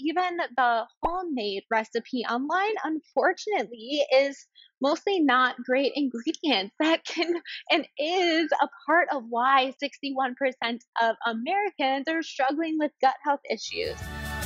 even the homemade recipe online, unfortunately, is mostly not great ingredients that can and is a part of why 61% of Americans are struggling with gut health issues.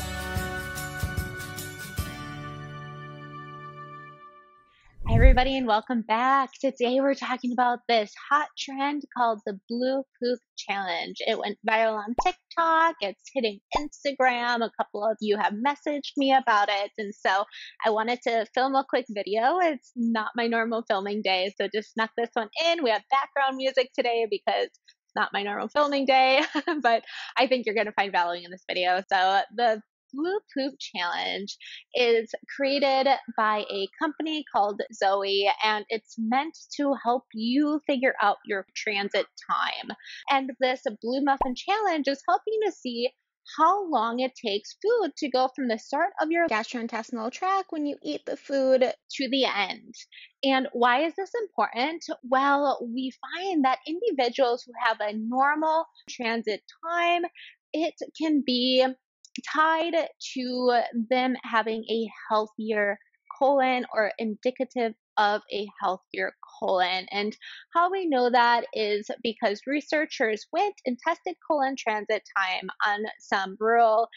Hi, everybody, and welcome back. Today, we're talking about this hot trend called the Blue Poop Challenge. It went viral on TikTok, it's hitting Instagram. A couple of you have messaged me about it, and so I wanted to film a quick video. It's not my normal filming day, so just snuck this one in. We have background music today because it's not my normal filming day, but I think you're going to find value in this video. So the Blue Poop Challenge is created by a company called Zoe, and it's meant to help you figure out your transit time. And this Blue Muffin Challenge is helping to see how long it takes food to go from the start of your gastrointestinal tract when you eat the food to the end. And why is this important? Well, we find that individuals who have a normal transit time, it can be tied to them having a healthier colon or indicative of a healthier colon. And how we know that is because researchers went and tested colon transit time on some rural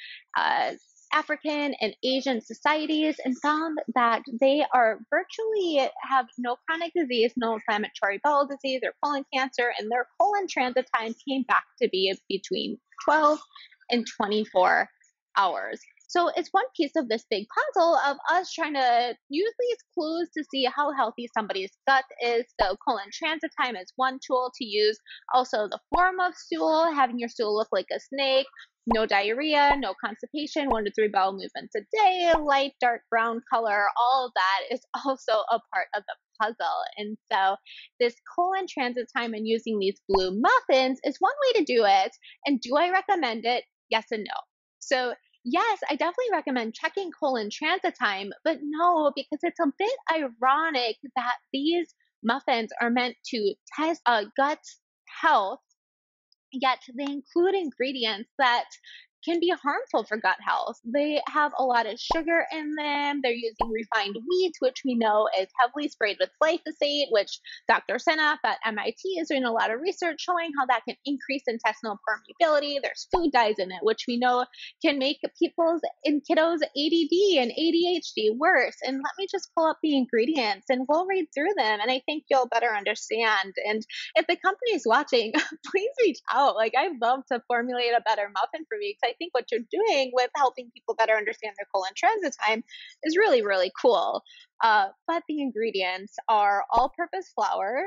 African and Asian societies and found that they are virtually have no chronic disease, no inflammatory bowel disease or colon cancer, and their colon transit time came back to be between 12 and 24 hours. So it's one piece of this big puzzle of us trying to use these clues to see how healthy somebody's gut is. So colon transit time is one tool to use. Also the form of stool, having your stool look like a snake, no diarrhea, no constipation, 1 to 3 bowel movements a day, light dark brown color, all of that is also a part of the puzzle. And so this colon transit time and using these blue muffins is one way to do it. And do I recommend it? Yes and no. So yes, I definitely recommend checking colon transit time, but no, because it's a bit ironic that these muffins are meant to test gut health, yet they include ingredients that can be harmful for gut health. They have a lot of sugar in them. They're using refined wheat, which we know is heavily sprayed with glyphosate, which Dr. Seneff at MIT is doing a lot of research showing how that can increase intestinal permeability. There's food dyes in it, which we know can make people's and kiddos ADD and ADHD worse. And let me just pull up the ingredients and we'll read through them. And I think you'll better understand. And if the company is watching, please reach out. Like, I'd love to formulate a better muffin for you, because I think what you're doing with helping people better understand their colon transit time is really, really cool. But the ingredients are all-purpose flour,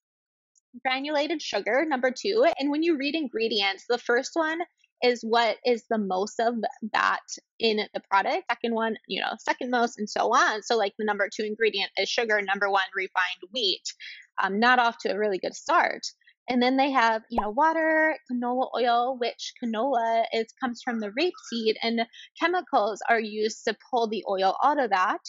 granulated sugar, number 2. And when you read ingredients, the first one is what is the most of that in the product. Second one, second most, and so on. So like the number 2 ingredient is sugar, number 1, refined wheat. Not off to a really good start. And then they have, water, canola oil, which canola comes from the rapeseed, and chemicals are used to pull the oil out of that.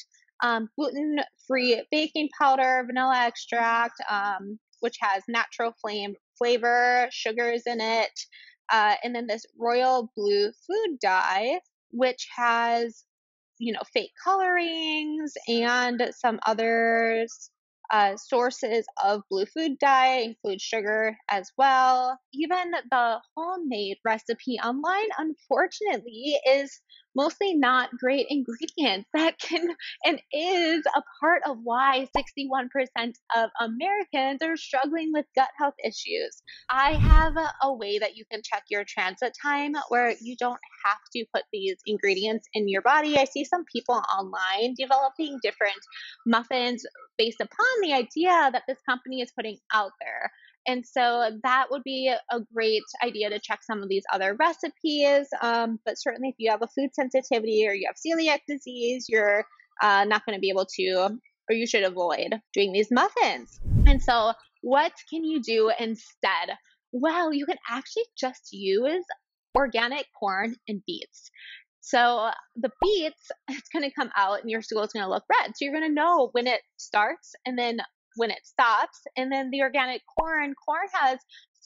Gluten-free baking powder, vanilla extract, which has natural flavor, sugars in it, and then this royal blue food dye, which has, fake colorings and some others. Sources of blue food dye include sugar as well. Even the homemade recipe online, unfortunately, is mostly not great ingredients that can and is a part of why 61% of Americans are struggling with gut health issues. I have a way that you can check your transit time where you don't have to put these ingredients in your body. I see some people online developing different muffins based upon the idea that this company is putting out there. And so that would be a great idea to check some of these other recipes. But certainly if you have a food sensitivity or you have celiac disease, you're not going to be able to, or you should avoid doing these muffins. And so what can you do instead? Well, you can actually just use organic corn and beets. So the beets, it's going to come out and your stool is going to look red. So you're going to know when it starts and then when it stops. And then the organic corn has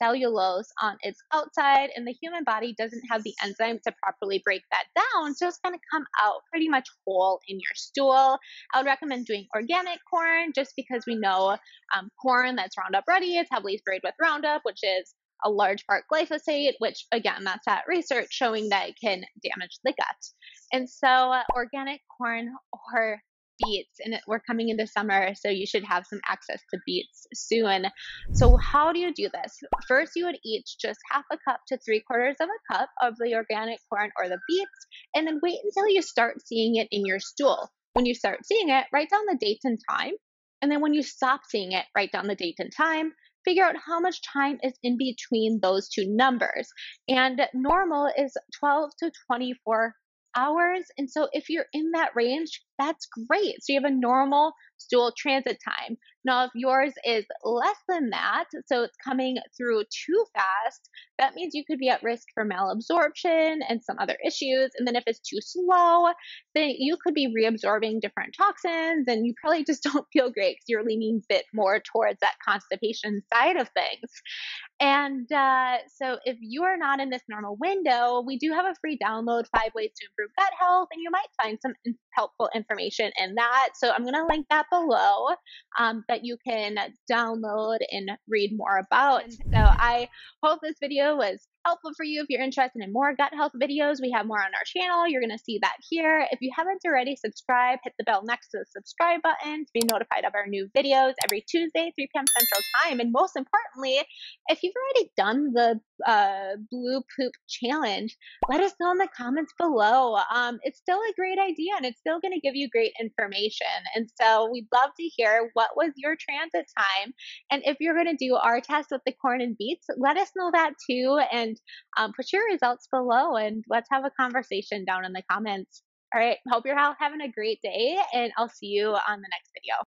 cellulose on its outside, and the human body doesn't have the enzyme to properly break that down. So it's going to come out pretty much whole in your stool. I would recommend doing organic corn just because we know corn that's Roundup ready, it's heavily sprayed with Roundup, which is a large part glyphosate, which again, that's that research showing that it can damage the gut. And so organic corn or beets, and we're coming into summer, so you should have some access to beets soon. So how do you do this? First, you would each just half a cup to 3/4 of a cup of the organic corn or the beets, and then wait until you start seeing it in your stool. When you start seeing it, write down the date and time. And then when you stop seeing it, write down the date and time. Figure out how much time is in between those two numbers. And normal is 12 to 24 hours. And so if you're in that range, that's great. So you have a normal stool transit time. Now, if yours is less than that, so it's coming through too fast, that means you could be at risk for malabsorption and some other issues. And then if it's too slow, then you could be reabsorbing different toxins and you probably just don't feel great because you're leaning a bit more towards that constipation side of things. And so if you are not in this normal window, we do have a free download, 5 ways to improve gut health, and you might find some helpful information in that. So I'm going to link that below that you can download and read more about. And so I hope this video was helpful for you. If you're interested in more gut health videos, we have more on our channel. You're going to see that here. If you haven't already, subscribe, hit the bell next to the subscribe button to be notified of our new videos every Tuesday, 3 p.m. Central Time. And most importantly, if you've already done the blue poop challenge, let us know in the comments below. It's still a great idea and it's still going to give you great information. And so we'd love to hear what was your transit time. And if you're going to do our test with the corn and beets, let us know that too. And put your results below and let's have a conversation down in the comments. All right. Hope you're all having a great day and I'll see you on the next video.